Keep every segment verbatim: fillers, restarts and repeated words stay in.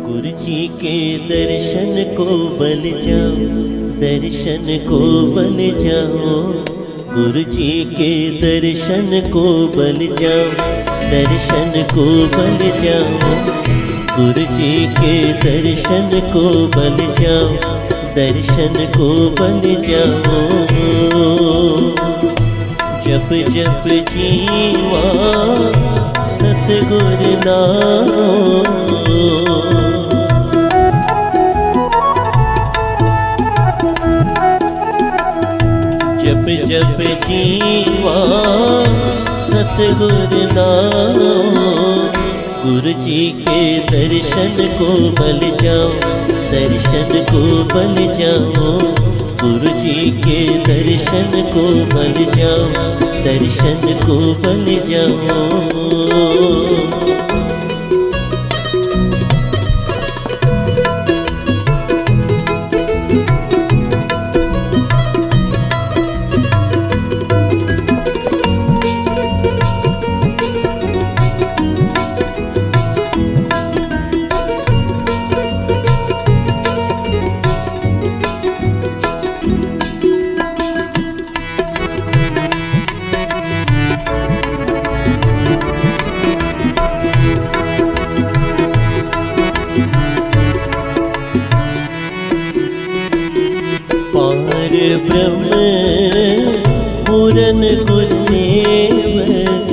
गुरु जी के दर्शन को बल जाओ, दर्शन को बल जाओ। गुरु जी के दर्शन को बल जाओ, दर्शन को बल जाओ। गुरु जी के दर्शन को बल जाओ, दर्शन को बल जाओ। जप जप जीवा सतगुर नाम, जप जप जीवा सतगुर नाम। गुरु जी के दर्शन को बल जाओ, दर्शन को बल जाओ। गुरु जी के दर्शन को बल जाओ, दर्शन को बल जाओ। ब्रह्म पूरन गुरुदेव,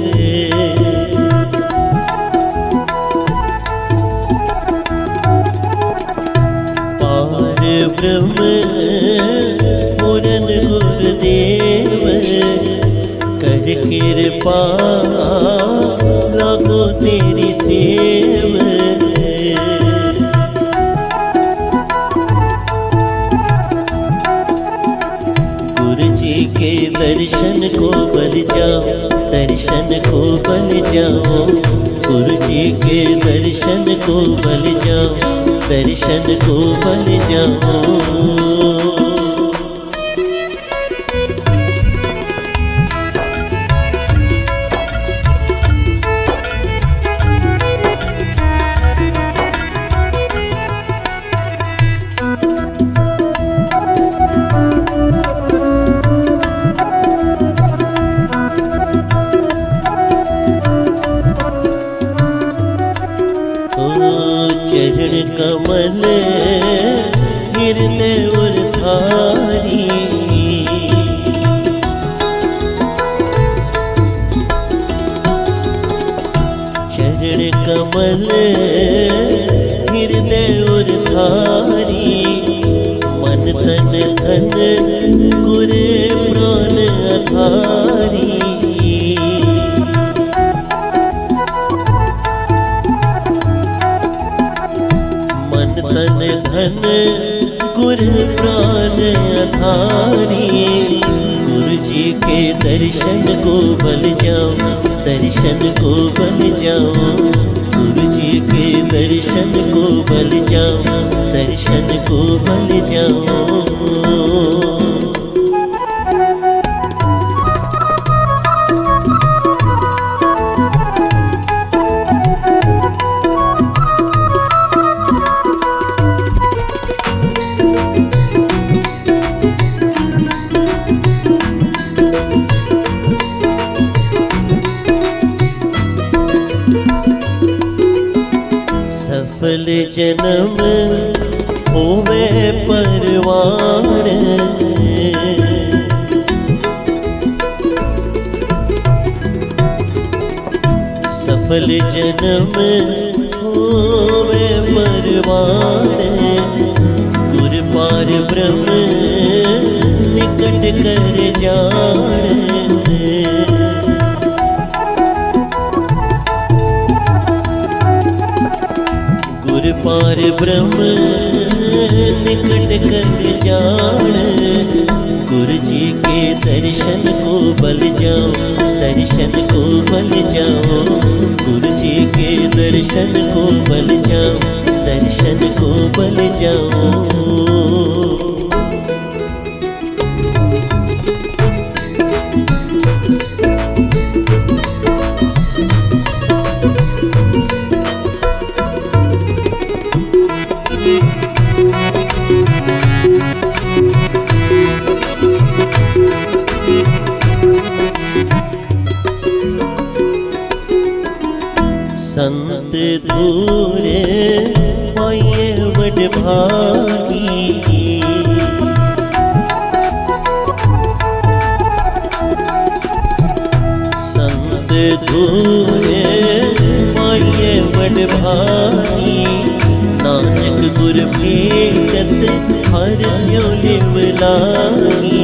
पार ब्रह्म पूरन गुरुदेव। कर कृपा लागो तेरी सेव, के दर्शन को बल जाओ, दर्शन को बल जाओ। गुरु जी के दर्शन को बल जाओ, दर्शन को बल जाओ। चरण कमल हृदय उरधारी, चरण कमल हृदय उरधारी। मन तन धन गुर प्राण आधारी, तन धन गुर प्राण आधारी। गुरु जी के दर्शन को बल जाओ, दर्शन को बल जाओ। गुरु जी के दर्शन को बल जाओ, दर्शन को बल जाओ। सफल जन्म होवे परवान, सफल जन्म होवे परवान। गुर पार ब्रह्म निकट कर जान, पार ब्रह्म निकट कर जान। गुरु जी के दर्शन को बल जाओ, दर्शन को बल जाओ। गुरु जी के दर्शन को बल जाओ, दर्शन को बल जाओ। संत धूरे पाइए बड़ भागी, संत धूरे पाइए बड़ भागी। नानक गुर भेटत हर स्यो लिव लागी।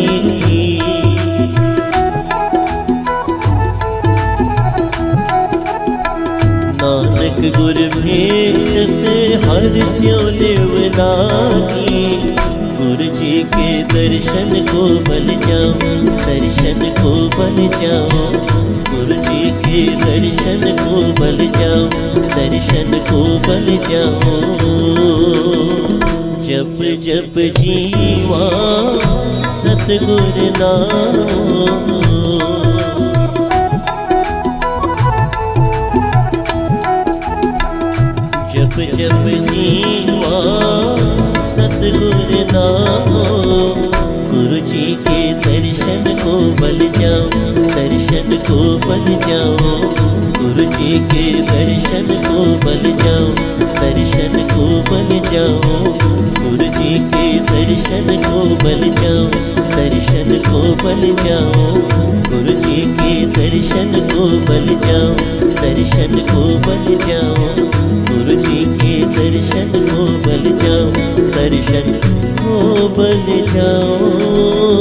नानक गुर भेटत हर स्यो लिव लागी। गुरु जी के दर्शन को बल जाओ, दर्शन को बल जाओ। गुरु जी के दर्शन को बल जाओ, दर्शन को बल जाओ। जप जप जीवा सतगुर नाम, जप जप जीवा सतगुर नामो। गुरु जी के दर्शन को बल जाओ, दर्शन को बल जाओ। गुरु जी के दर्शन को बल जाओ, दर्शन को बल जाओ। गुरु जी के दर्शन को बल जाओ, दर्शन को बल जाओ। गुरु जी के दर्शन को बल जाओ, दर्शन को बल जाओ। गुरु जी के दर्शन को बल जाओ, दर्शन को बल जाओ।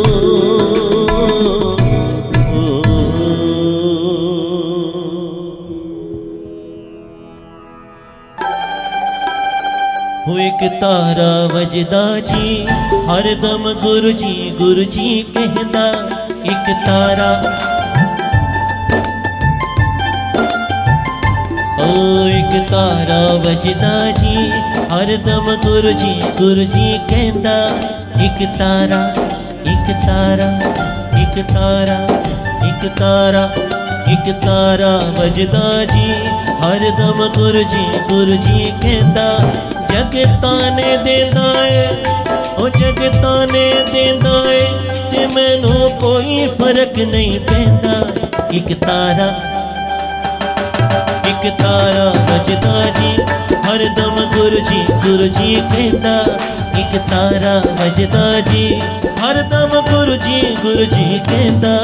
हो एक तारा वजदा जी हरदम गुरु जी गुरु जी कहदा। एक तारा ओ एक तारा वजदा जी हरदम गुरु जी गुरु जी कहदा। एक तारा एक तारा एक तारा एक तारा एक तारा वजदा जी हरदम गुरु जी गुरु जी कहदा। जगताने देंदा है ओ जगताने देंदा है ते मैनू कोई फर्क नहीं पैंदा। एक तारा एक तारा वजदा जी हरदम गुरु जी गुरु जी कहदा। एक तारा वजदा जी हरदम गुरु जी गुरु जी कहदा।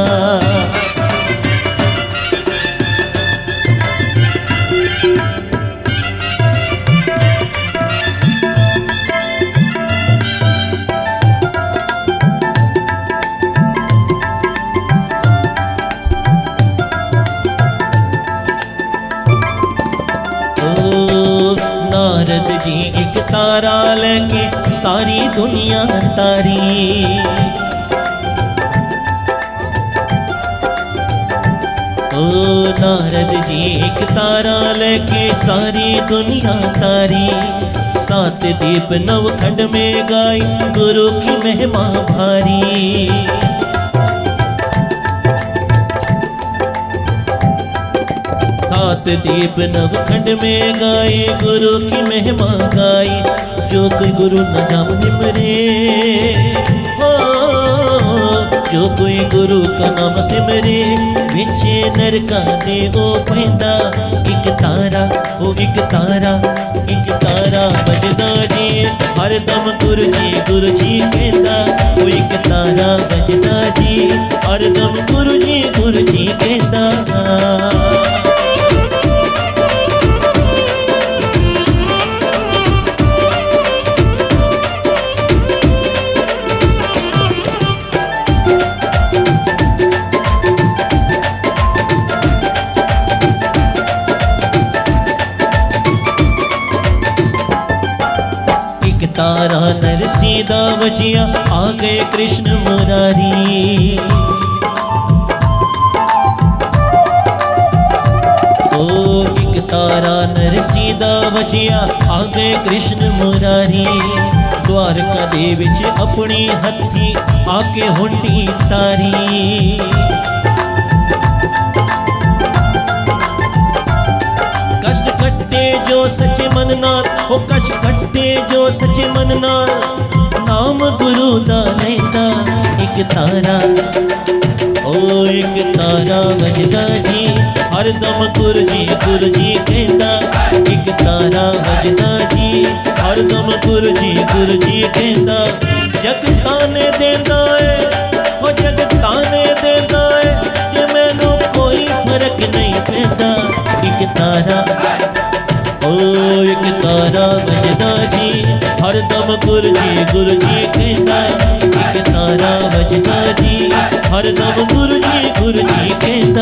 नारद जी एक तारा लेके सारी दुनिया तारी। ओ नारद जी एक तारा लेके सारी दुनिया तारी। सात दीप नवखंड में गाई गुरु की महिमा भारी। सात दीप नवखंड में गाए गुरु की महिमा गाई। जो कोई गुरु न नाम निमरे हो, जो कोई गुरु का नाम सिमरे विचे नरका दे ओ पैंदा। एक तारा ओ एक तारा एक तारा वजदा जी हरदम गुरु जी गुरु जी कहदा। ओ एक तारा वजदा जी हरदम गुरु जी गुरु जी कहदा। तारा नरसीदा वजिया आ गए कृष्ण मुरारी। ओ एक तारा नरसीदा वजिया आ गए कृष्ण मुरारी। द्वारका दे विच अपनी हथी आके हुंडी तारी। कष्ट कट्टे जो सच्चे मन नाल, ओ कश कट्टे जो सच्चे मन नाल, नाम गुरु दा लैंदा एक तारा, ओ एक तारा वजदा जी, हर दम गुरु जी गुरु जी कहंदा, एक तारा वजदा जी, हर दम गुरु जी गुरु जी कहंदा। जगता ने देंदा है, ओ जगता ने देंदा है, जे मैनू कोई फर्क नहीं पैंदा। एक तारा, ओ एक तारा वजदा जी, हर दम गुरु जी गुरु जी कहंदा, एक तारा वजदा जी, हर दम गुरु जी गुरु जी कहंदा।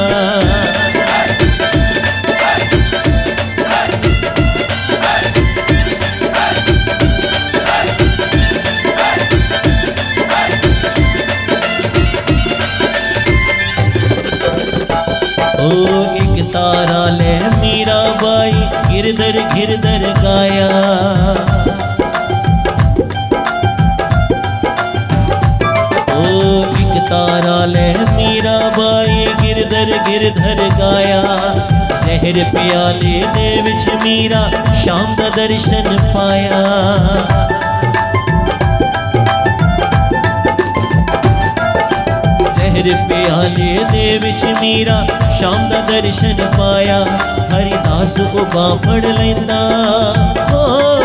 ओ एक तारा ले मीरा बाई, गिरधर गिरधर गाया, ओ एक तारा ले मीरा बाई, गिरधर गिरधर गाया। जहर प्याले दे विच मीरा शाम दा दर्शन पाया, जहर प्याले दे विच मीरा शाम दा दर्शन पाया। हरिदास उबा फड़ लेंदा, ओ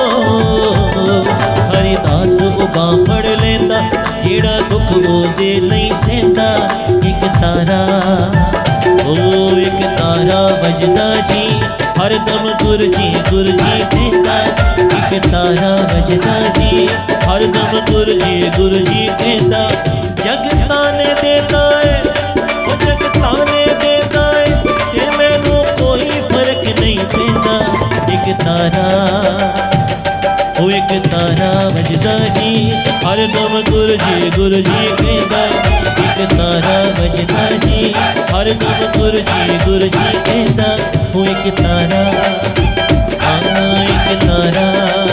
हरिदास उबा फड़ लेंदा, जेड़ा दुख वो दे नहीं सेंदा। एक तारा, ओ एक तारा वजदा जी, हर दम गुरु जी गुरु जी कहंदा। एक तारा वजदा जी, हर दम गुरु जी गुरु जी कहंदा। जगता ने देता है, ओ जगता ने देता है, ते मैनू कोई फर्क नहीं पैंदा। एक तारा, ओ एक तारा वजदा जी, हर दम गुरु जी गुरु जी कहंदा। एक तारा वजदा जी, हर दम गुरु जी गुरु जी कहंदा। ओ एक तारा, आ एक तारा,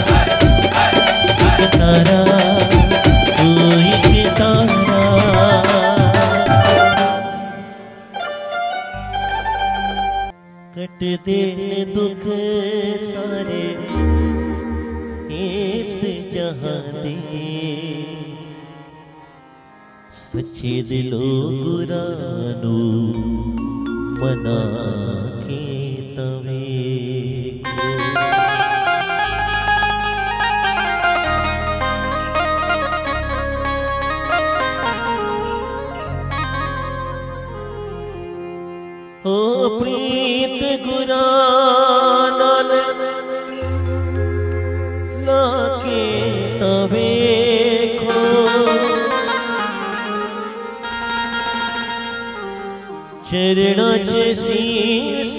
एक तारा, ओ एक तारा। कट दे दुख सारे इस जहां दे, सच्चे दिलों गुरानू मना के तवे ओ प्रीत गुरा नाल लाके तवे खो, चरणा च शीस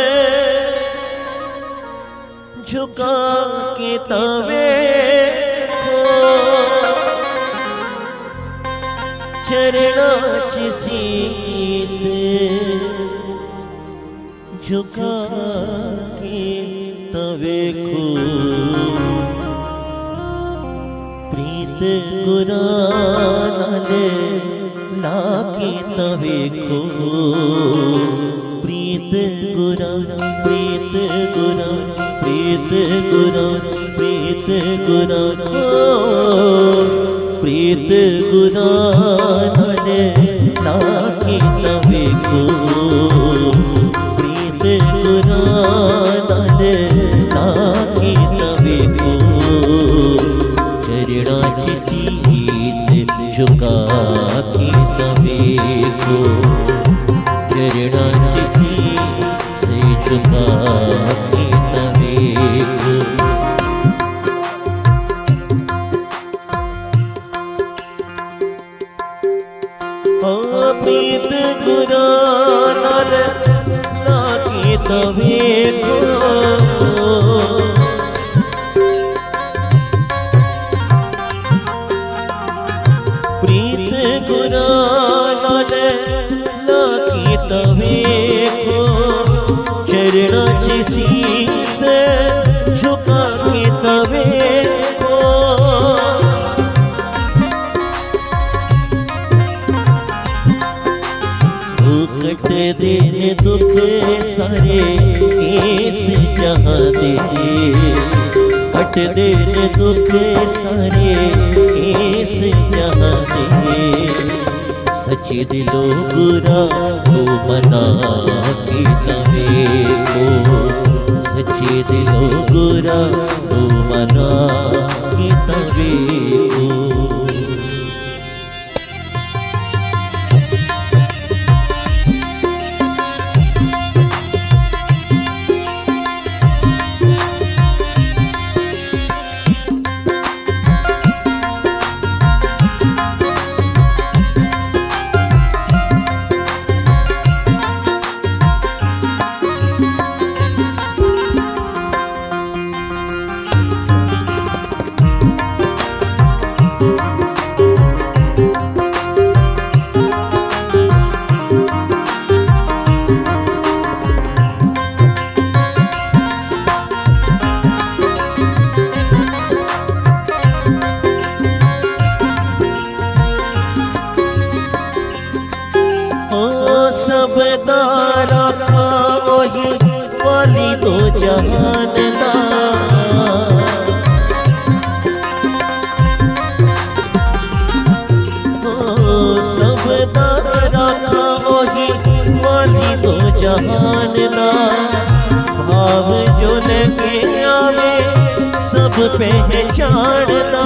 झुका के तवे खो, चरणा च शीस झुका के तवे खो। प्रीत गुरा नाल लाके तवे खो, प्रीत गुरा प्रीत गुरा प्रीत गुरा प्रीत गुरा, प्रीत गुरा नाल लाके तवे खो, प्रीत गुरा नाल लाके तवे खो। चरणा च शीस झुका के तवे खो, चरणा च शीस झुका के तवे खो। ओ प्रीत गुरा नाल लाके तवे खो, प्रीत गुरा जहाँ दे, कट देन दुख सारे इस जहाँ दे। सच्चे दिलो गुरा तो मना के तवे को, सच्चे दिलो गुरा तो मना के तवे को। सब दारा का वही वाली तो जहान दा, सब दारा का वही वाली तो जहान दा। भाव जो लेके आवे सब पहचानदा,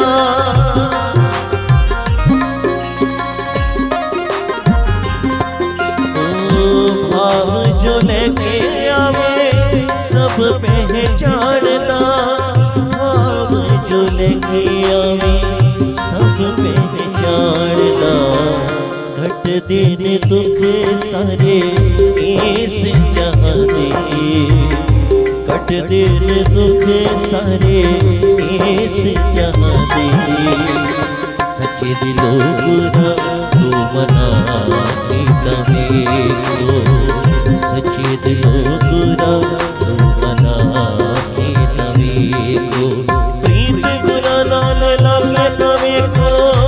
भाव जो लेके आवे सब पहचानदा, भाव जो लेके आवे सब पहचानदा। घट दिन दुख सारे इस जहाँ दे, घट दिन दुख सारे इस जहाँ दे। सच्चे दिलो गुरा तो मना के तवे को, सच्चे दिलो गुरा तो मना के तवे को। प्रीत गुरा नाल लागे तवे को,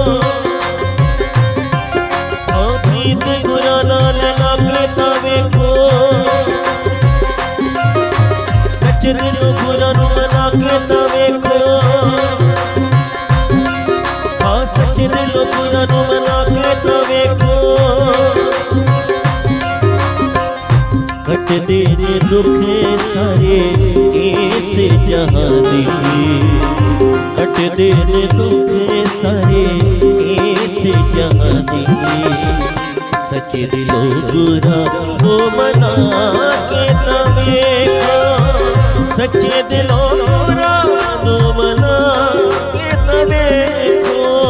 प्रीत गुरा नाल लागे तवे को। सच्चे दिलो गुरा नु मना के तवे को, सच्चे दिलो गुरा नु मना के तवे को। घट दिन दुख सारे इस जहाँ दे, घट दिन दुख सारे इस जहाँ दे। सच्चे दिलो गुरा तो मना के तवे को, सच्चे दिलो गुरा तो मना के तवे को।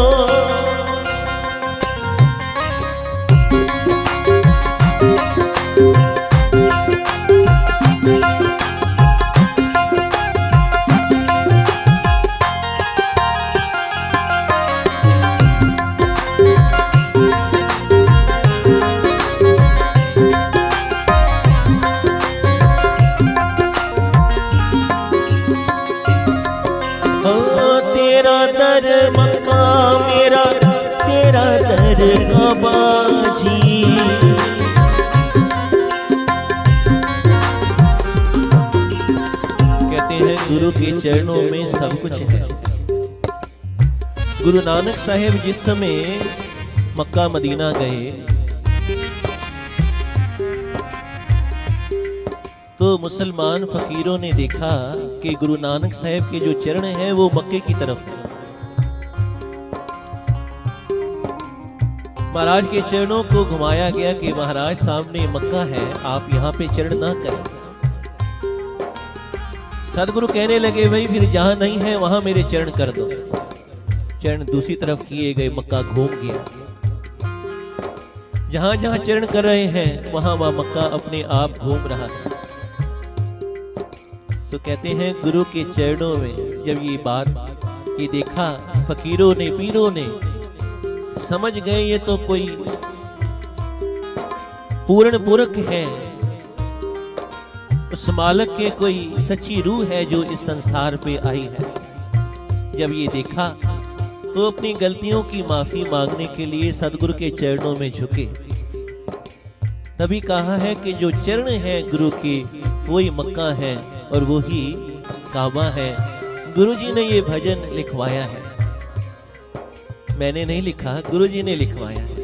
तेरा दर मक्का मेरा तेरा दर काबा जी। कहते हैं गुरु के चरणों में सब कुछ है। गुरु नानक साहेब जिस समय मक्का मदीना गए तो मुसलमान फकीरों ने देखा कि गुरु नानक साहेब के जो चरण हैं वो मक्के की तरफ है। महाराज के चरणों को घुमाया गया कि महाराज सामने मक्का है, आप यहाँ पे चरण ना करें। सदगुरु कहने लगे भाई फिर जहां नहीं है वहां मेरे चरण कर दो। चरण दूसरी तरफ किए गए, मक्का घूम गया। जहां जहां चरण कर रहे हैं वहां वहां मक्का अपने आप घूम रहा है। तो कहते हैं गुरु के चरणों में जब ये बात ये देखा फकीरों ने पीरों ने समझ गए ये तो कोई पूर्ण पुरख है, उस मालक के कोई सच्ची रूह है जो इस संसार पे आई है। जब ये देखा तो अपनी गलतियों की माफी मांगने के लिए सदगुरु के चरणों में झुके। तभी कहा है कि जो चरण है गुरु के वही मक्का है, और वो ही काबा है। गुरुजी ने ये भजन लिखवाया है, मैंने नहीं लिखा, गुरुजी ने लिखवाया है।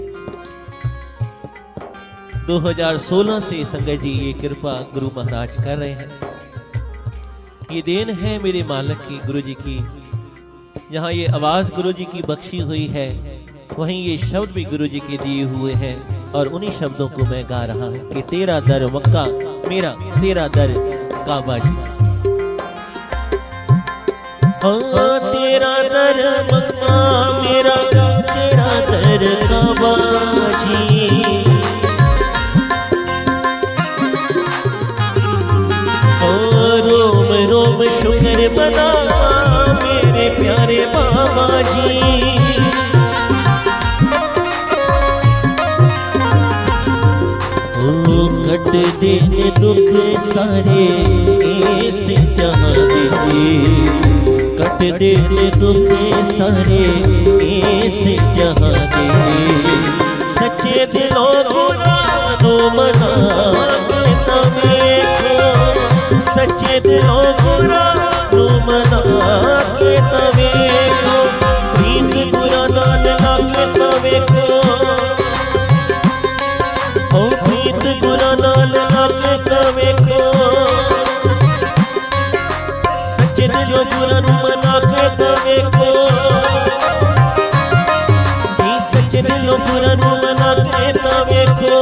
दो हज़ार सोलह से संगत जी ये कृपा गुरु महाराज कर रहे हैं। ये देन है मेरे मालिक की, गुरुजी की। जहाँ ये आवाज गुरुजी की बख्शी हुई है, वहीं ये शब्द भी गुरुजी के दिए हुए हैं, और उन्हीं शब्दों को मैं गा रहा हूँ कि तेरा दर मक्का मेरा, तेरा दर काबा जी। हाँ तेरा दर मक्का मेरा, तेरा दर काबा जी। रोम रोम शुक्र बना मेरे प्यारे बाबा जी। ओ कट देने दुख सारे इस जहां दे, कट देने दुख सारे इस जहां दे। सच्चे दिलों को मना के तवे को, सच्चे दिलों बुरा रू मना के तवे को, प्रीत बुरा नाल लागे तवे को, ओ प्रीत बुरा नाल लागे तवे को। सच्चे दिलों बुरा रू मना के तवे को, सच्चे दिलों बुरा रू मना के तवे को।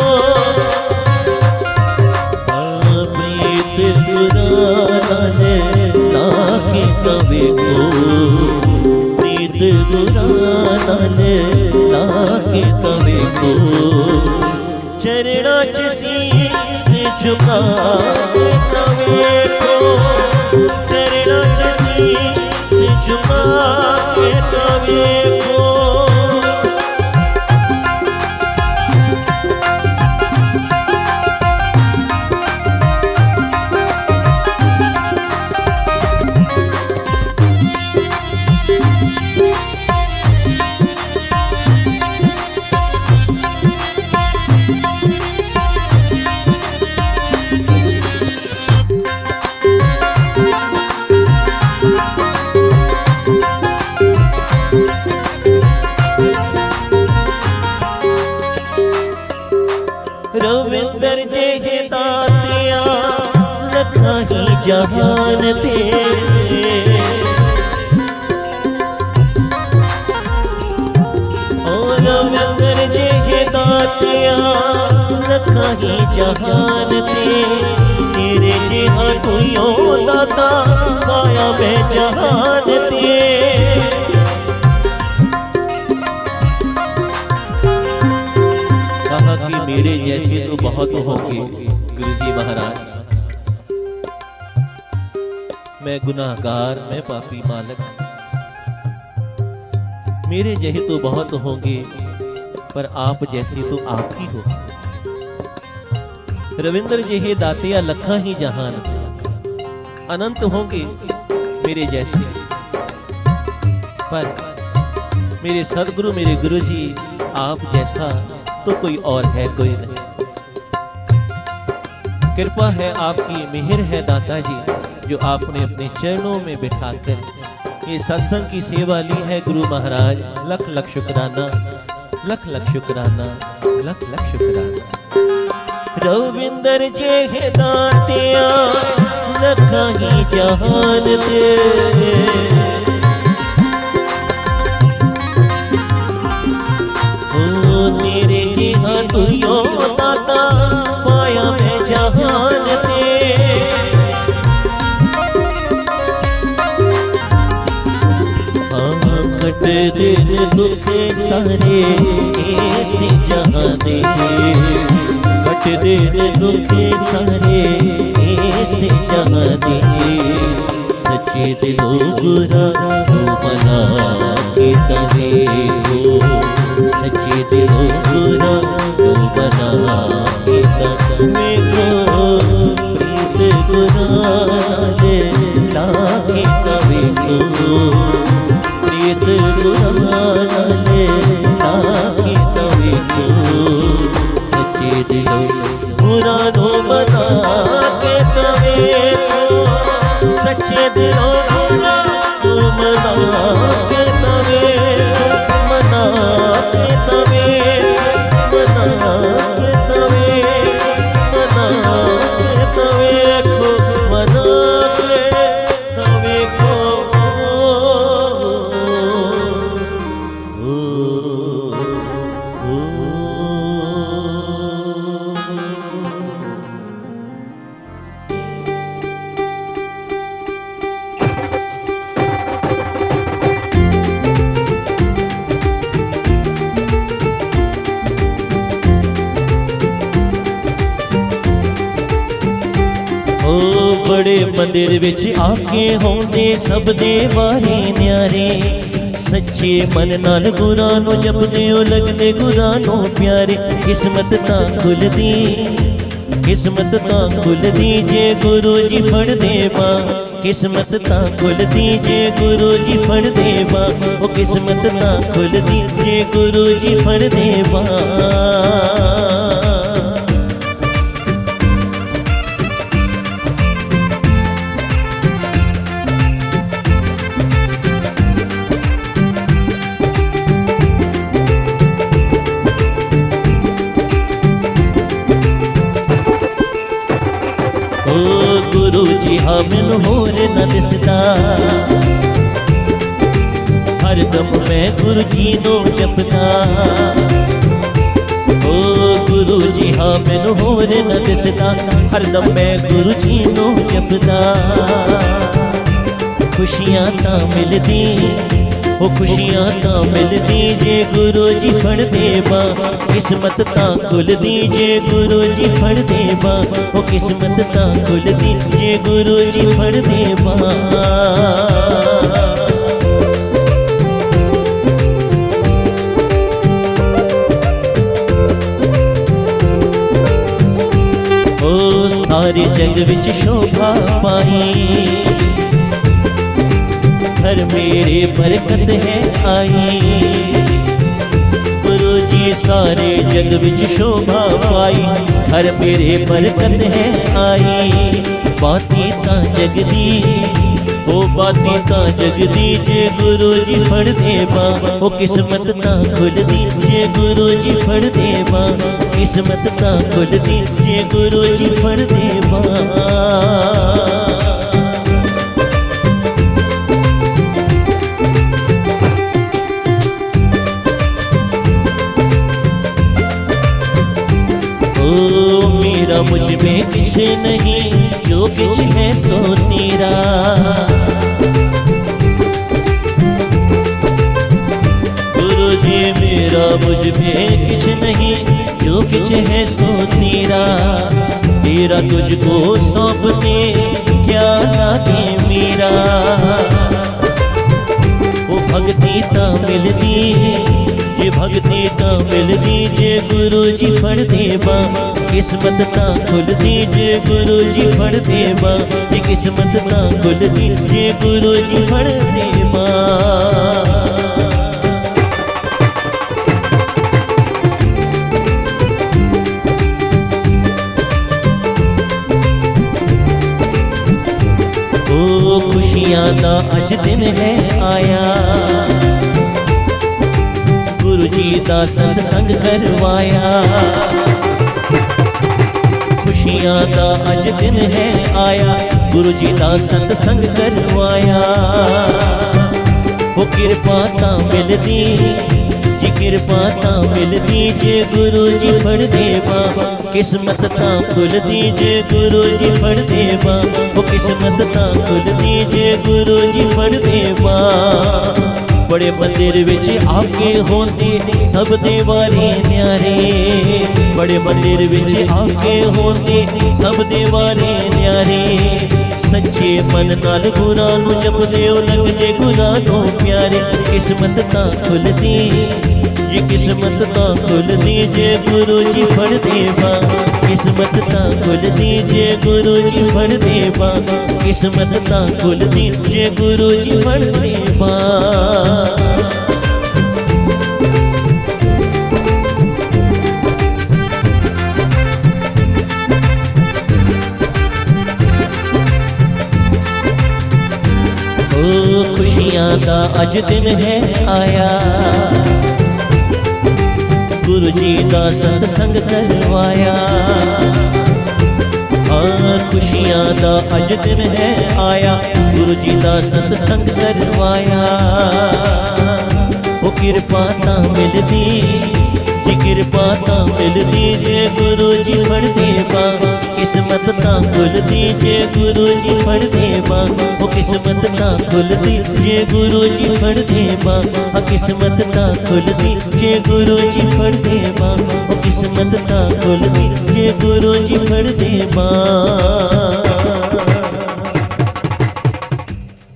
लाके तवे को, प्रीत गुरान लाके तवे को। चरणा च शीस झुका के तवे को, चरणा च शीस झुका के तवे को। रविंदर जे दातिया लखा ही जहान दे, और रविंदर जे दातिया लखा ही जहान दे। तेरे जेहा कोई दाता पाया मैं जहान दे। कि मेरे जैसे तो बहुत होंगे गुरुजी महाराज, मैं गुनाहगार, मैं पापी मालक, मेरे जैसे तो बहुत होंगे, पर आप जैसे तो आप ही हो। रविंद्र जेहे दातिया लखा ही जहान, अनंत होंगे मेरे जैसे, पर मेरे सदगुरु मेरे गुरुजी आप जैसा तो कोई और है कोई नहीं। कृपा है आपकी, मेहर है दाता जी, जो आपने अपने चरणों में बिठाकर ये सत्संग की सेवा ली है। गुरु महाराज लख लख शुक्राना, लख लख शुक्राना, लख लख शुक्राना। रविंदर जे दातिया लखा ही जहान दे, तेरे जिहा तू यो दाता पाया मैं जहान दे। हाँ कट दिन दुख सारे ऐसे जहां दे, कट दिन दुख सारे ऐसे जहां दे। सच्चे दिलों बुरा तो बना के तवे को, सच्चे दिलों बुरा तो बना के तवे को। प्रीत गुरान लाके तवे को, प्रीत गुरान लाके तवे को। सच्चे दिलों बुरा तो बना के तवे को। सच्चे दिलों गुरु तू मना के तवे मना के तवे मना के तवे मना के तवे को मना के तवे को बड़े मंदिर विच आके होंदे सब दे वारे न्यारे सच्चे मन नाल गुरां नूं जपदे ओ लगदे गुरां नूं प्यारे किस्मत तां खुलदी किस्मत तां खुलदी जे गुरु जी फड़ दे बां किस्मत तां खुलदी जे गुरु जी फड़ दे बां ओ किस्मत तां खुलदी जे गुरु जी फड़ दे बां गुरु जी हाँ मैनू होर न दिसदा हर दम मैं गुरु जी नू जपदा ओ गुरु जी हाँ मैनू होर न दिसदा हर दम मैं गुरु जी नू जपदा खुशियां तां मिलदी ओ खुशियां तां मिलदी जे गुरु जी फड़ दे बां किस्मत तां खुलदी जे गुरु जी फड़ दे बां ओ किस्मत तां खुलदी जे गुरु जी फड़ दे बां ओ सारे जग विच शोभा पाई घर मेरे बरकत है आई गुरु जी सारे जग विच शोभा पाई घर मेरे बरकत है आई बाती तां जगदी ओ बाती तां जगदी जे गुरु जी फड़ दे बां ओ किस्मत तां खुलदी जे गुरु जी फड़ दे बां किस्मत तां खुलदी जे गुरु जी फड़ दे बां मेरा मुझ में कुछ नहीं जो कुछ है सो तेरा गुरु जी मेरा मुझ में कुछ नहीं जो कुछ है सो तेरा तेरा तुझको सौंप दे क्या लागे मेरा वो भक्ति तां मिलदी जे भक्ति तां मिलदी जे गुरु जी फड़ दे बां किस्मत तां खुलदी जे गुरु जी फड़ दे बां जे किस्मत तां खुलदी जे गुरु जी फड़ दे बां ओ खुशियां दा अज दिन है आया गुरु जी दा सतसंग करवाया खुशियां दा अज दिन है आया गुरु जी दा सतसंग करवाया वो कृपा तां मिलदी जी कृपा तां मिलदी जे गुरु जी फड़ दे बां किस्मत तां खुलदी जे गुरु जी फड़ दे बां वो किस्मत तां खुलदी जे गुरु जी फड़ दे बां बड़े मंदिर विच आके होंदे सब दे वारे न्यारे बड़े मंदिर विच आके होंदे सब दे वारे न्यारे सच्चे मन नाल गुरां नूं जपदे ओ लगदे गुरां नूं प्यारे किस्मत तां खुलदी ये किस्मत तां खुलदी जे गुरु जी फड़ दे बां किस्मत तां खुलदी जे गुरु जी फड़ दे बां किस्मत तां खुलदी जे गुरु जी फड़ दे बां दा अज दिन है आया, गुरु जी दा सतसंग करवाया। हाँ खुशियां दा अज दिन है आया, गुरु जी दा सतसंग करवाया। वो किरपा तां मिलदी जी, किरपा तां मिलदी जे गुरु जी फड़ दे बांह, किस्मत तां खुलदी जे गुरु जी फड़ दे बांह। वो किस्मत तां खुलदी जे गुरु जी फड़ दे बांह, हाँ किस्मत तां खुलदी जे गुरु जी फड़ दे बांह। वो किस्मत तां खुलदी जे गुरु जी फड़ दे बांह।